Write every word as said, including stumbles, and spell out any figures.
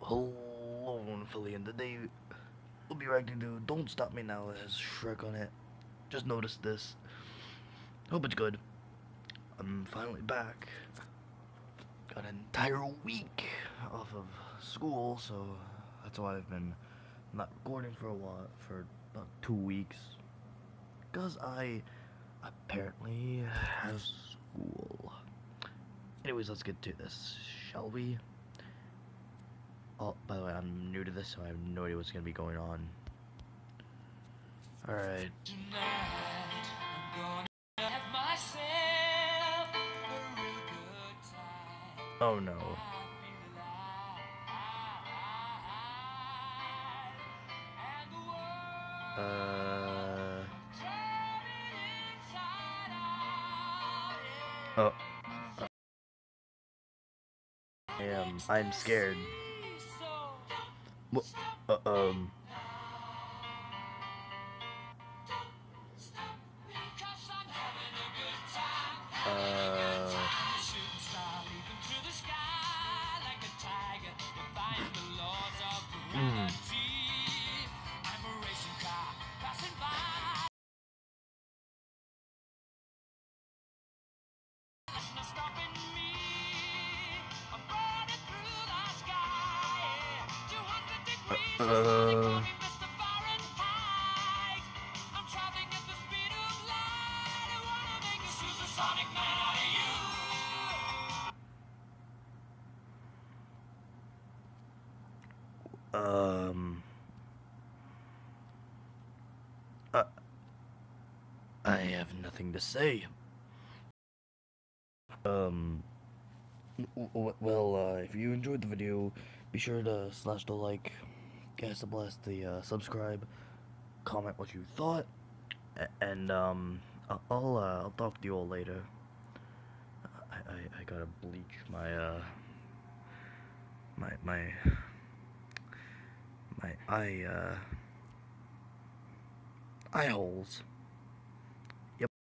Hello, Philly, and today we'll be reacting to Don't Stop Me Now. It has Shrek on it. Just noticed this. Hope it's good. I'm finally back. Got an entire week off of school, so that's why I've been not recording for a while, for about two weeks. Because I apparently have school. Anyways, let's get to this, shall we? Oh, by the way, I'm new to this, so I have no idea what's gonna be going on. Alright. Oh no. Uh. Oh. I am. I'm scared. What? Uh, um. Uh. Mm. Uh. Um. Uh, I have nothing to say. Um. w- w- Well, uh, if you enjoyed the video, be sure to slash the like, gas the blast, the uh, subscribe, comment what you thought, a- and um, I- I'll uh, I'll talk to you all later. I I, I gotta bleach my uh my my my eye uh eye holes.